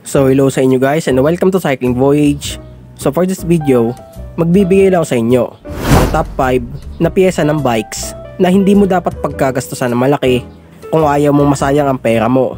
So hello sa inyo guys and welcome to Cycling Voyage. So for this video, magbibigay lang ako sa inyo ang top 5 na piyesa ng bikes na hindi mo dapat pagkagastusan ng malaki kung ayaw mong masayang ang pera mo.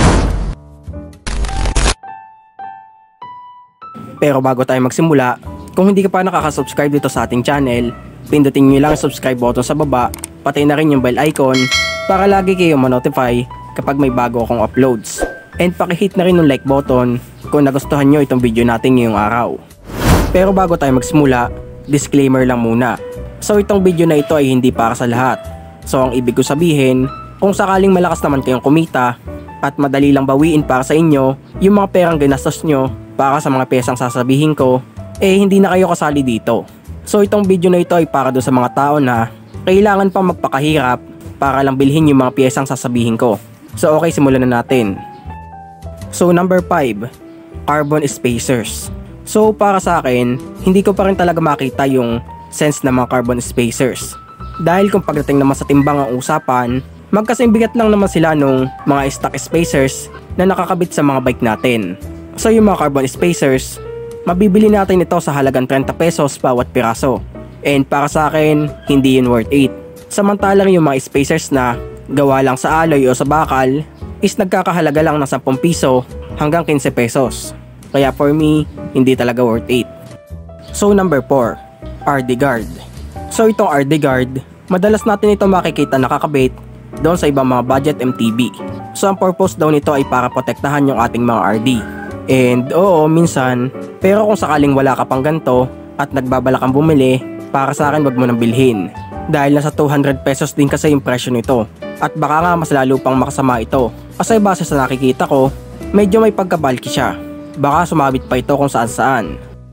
Pero bago tayo magsimula, kung hindi ka pa nakaka-subscribe dito sa ating channel, pindutin nyo lang ang subscribe button sa baba, pati na rin yung bell icon para lagi kayong ma-notify kapag may bago akong uploads. And pakihit na rin yung like button kung nagustuhan nyo itong video natin ngayong araw. Pero bago tayo magsimula, disclaimer lang muna. So itong video na ito ay hindi para sa lahat. So ang ibig ko sabihin, kung sakaling malakas naman kayong kumita at madali lang bawiin para sa inyo yung mga perang ginastos nyo para sa mga pesang sasabihin ko, hindi na kayo kasali dito. So itong video na ito ay para doon sa mga tao na kailangan pang magpakahirap para lang bilhin yung mga piyesang sasabihin ko. So okay, simulan na natin. So number 5, carbon spacers. So para sa akin, hindi ko pa rin talaga makita yung sense ng mga carbon spacers. Dahil kung pagdating naman sa timbang ang usapan, magkasing bigat lang naman sila nung mga stock spacers na nakakabit sa mga bike natin. So yung mga carbon spacers, mabibili natin ito sa halagang 30 pesos bawat piraso. And para sa akin, hindi yun worth it. Samantalang yung mga spacers na gawa lang sa alloy o sa bakal is nagkakahalaga lang ng 10 piso hanggang 15 pesos. Kaya for me, hindi talaga worth it. So number 4, RD Guard. So itong RD Guard, madalas natin ito makikita nakakabit doon sa ibang mga budget MTB. So ang purpose daw nito ay para protektahan yung ating mga RD. And oo, minsan, pero kung sakaling wala ka pang ganito at nagbabalak kang bumili, para sa akin wag mo nang bilhin. Dahil nasa 200 pesos din kasi yung presyo nito. At baka nga mas lalo pang makasama ito. Kasi base sa nakikita ko, medyo may pagkabalki siya. Baka sumabit pa ito kung saan saan.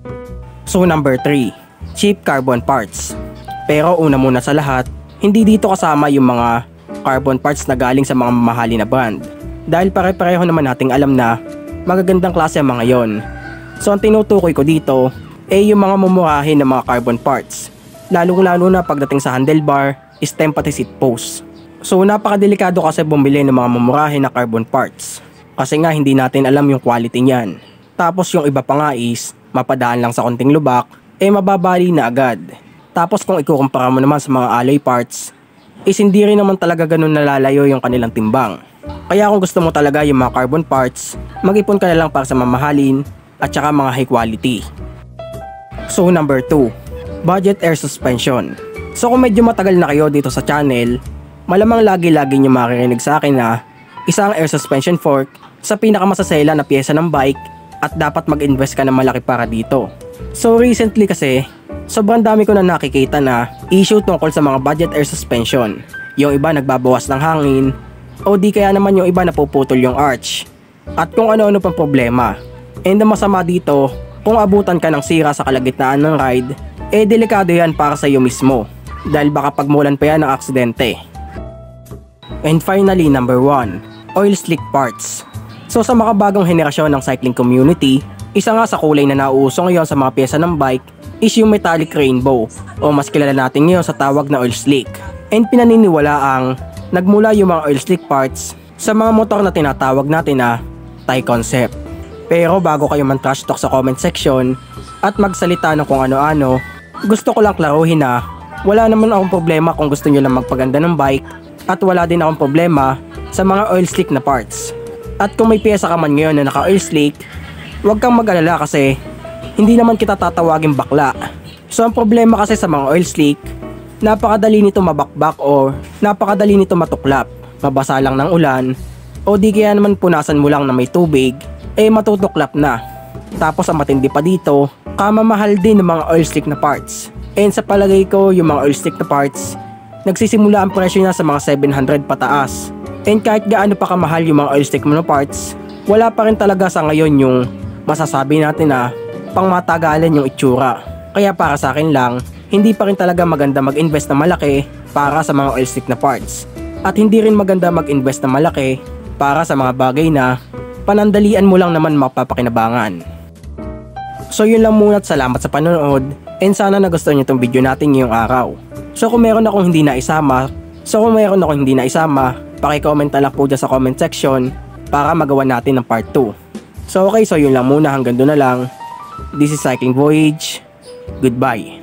So number 3, cheap carbon parts. Pero una muna sa lahat, hindi dito kasama yung mga carbon parts na galing sa mga mamahalin na brand. Dahil pare-pareho naman nating alam na magagandang klase ang mga yon. So ang tinutukoy ko dito ay yung mga mumurahin ng mga carbon parts. Lalong-lalo na pagdating sa handlebar, stem pati seat post. So napakadelikado kasi bumili ng mga mumurahin na carbon parts. Kasi nga hindi natin alam yung quality niyan. Tapos yung iba pa nga is mapadaan lang sa konting lubak, mababali na agad. Tapos kung ikukumpara mo naman sa mga alloy parts, is hindi rin naman talaga ganun nalalayo yung kanilang timbang. Kaya kung gusto mo talaga yung mga carbon parts, mag-ipon ka na lang para sa mamahalin at saka mga high quality. So number 2, budget air suspension. So kung medyo matagal na kayo dito sa channel, malamang lagi-lagi nyo maririnig sa akin na isang air suspension fork sa pinakamasasela na piyesa ng bike at dapat mag-invest ka ng malaki para dito. So recently kasi, sobrang dami ko na nakikita na issue tungkol sa mga budget air suspension. Yung iba nagbabawas ng hangin, o di kaya naman yung iba napuputol yung arch, at kung ano-ano pang problema. And ang masama dito, kung abutan ka ng sira sa kalagitnaan ng ride, delikado yan para sa iyo mismo, dahil baka pagmulan pa yan ng aksidente. And finally, number 1, oil slick parts. So sa makabagong henerasyon ng cycling community, isa nga sa kulay na nauuso ngayon sa mga pyesa ng bike is yung metallic rainbow, o mas kilala natin ngayon sa tawag na oil slick. And pinaniniwala ang nagmula yung mga oil slick parts sa mga motor na tinatawag natin na Thai concept. Pero bago kayo man trash talk sa comment section at magsalita ng kung ano-ano, gusto ko lang klaruhin na wala naman akong problema kung gusto nyo lang magpaganda ng bike, at wala din akong problema sa mga oil slick na parts. At kung may piyesa ka man ngayon na naka oil slick, huwag kang mag-alala kasi hindi naman kita tatawagin bakla. So ang problema kasi sa mga oil slick, napakadali nito mabakbak o napakadali nito matuklap, mabasa lang ng ulan, o di kaya naman punasan mo lang na may tubig, matutuklap na. Tapos ang matindi pa dito, kamamahal din ng mga oil slick na parts. And sa palagay ko, yung mga oil slick na parts, nagsisimula ang presyo niya sa mga 700 pataas. And kahit gaano pa kamahal yung mga oil slick na parts, wala pa rin talaga sa ngayon yung masasabi natin na pangmatagalan yung itsura. Kaya para sa akin lang, hindi pa rin talaga maganda mag-invest na malaki para sa mga oil slick na parts. At hindi rin maganda mag-invest na malaki para sa mga bagay na panandalian mo lang naman mapapakinabangan. So yun lang muna at salamat sa panonood, and sana nagustuhan nyo itong video natin ngayong araw. So kung meron akong hindi naisama, paki-comment na lang po dyan sa comment section para magawa natin ng part 2. So okay, so yun lang muna, hanggang doon na lang. This is Cycling Voyage. Goodbye.